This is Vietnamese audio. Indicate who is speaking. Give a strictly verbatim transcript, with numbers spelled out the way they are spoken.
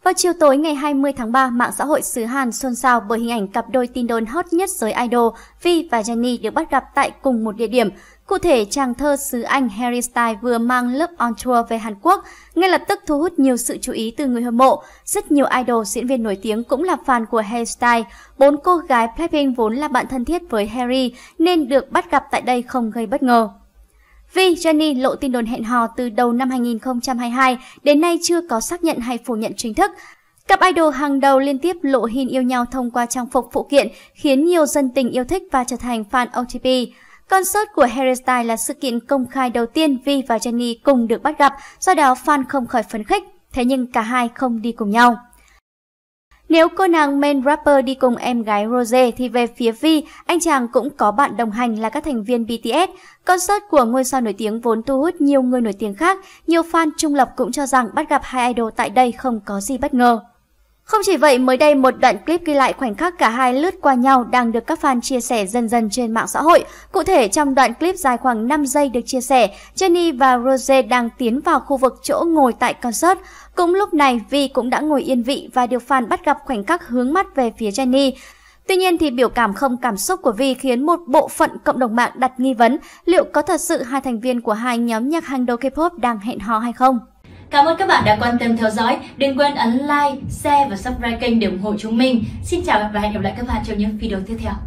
Speaker 1: Vào chiều tối ngày hai mươi tháng ba, mạng xã hội xứ Hàn xôn xao bởi hình ảnh cặp đôi tin đồn hot nhất giới idol Vi và Jennie được bắt gặp tại cùng một địa điểm. Cụ thể, chàng thơ xứ Anh Harry Styles vừa mang Love on Tour về Hàn Quốc, ngay lập tức thu hút nhiều sự chú ý từ người hâm mộ. Rất nhiều idol, diễn viên nổi tiếng cũng là fan của Harry Styles. Bốn cô gái Blackpink vốn là bạn thân thiết với Harry nên được bắt gặp tại đây không gây bất ngờ. Vi, Jennie lộ tin đồn hẹn hò từ đầu năm hai nghìn không trăm hai mươi hai, đến nay chưa có xác nhận hay phủ nhận chính thức. Cặp idol hàng đầu liên tiếp lộ hình yêu nhau thông qua trang phục phụ kiện, khiến nhiều dân tình yêu thích và trở thành fan o tê pê. Concert của Harry Styles là sự kiện công khai đầu tiên Vi và Jennie cùng được bắt gặp, do đó fan không khỏi phấn khích. Thế nhưng cả hai không đi cùng nhau. Nếu cô nàng main rapper đi cùng em gái Rose thì về phía Vi, anh chàng cũng có bạn đồng hành là các thành viên bê tê ét. Concert của ngôi sao nổi tiếng vốn thu hút nhiều người nổi tiếng khác, nhiều fan trung lập cũng cho rằng bắt gặp hai idol tại đây không có gì bất ngờ. Không chỉ vậy, mới đây một đoạn clip ghi lại khoảnh khắc cả hai lướt qua nhau đang được các fan chia sẻ dần dần trên mạng xã hội. Cụ thể, trong đoạn clip dài khoảng năm giây được chia sẻ, Jennie và Rose đang tiến vào khu vực chỗ ngồi tại concert. Cũng lúc này, Vi cũng đã ngồi yên vị và được fan bắt gặp khoảnh khắc hướng mắt về phía Jennie. Tuy nhiên thì biểu cảm không cảm xúc của Vi khiến một bộ phận cộng đồng mạng đặt nghi vấn liệu có thật sự hai thành viên của hai nhóm nhạc hàng đầu K-pop đang hẹn hò hay không.
Speaker 2: Cảm ơn các bạn đã quan tâm theo dõi. Đừng quên ấn like, share và subscribe kênh để ủng hộ chúng mình. Xin chào và hẹn gặp lại các bạn trong những video tiếp theo.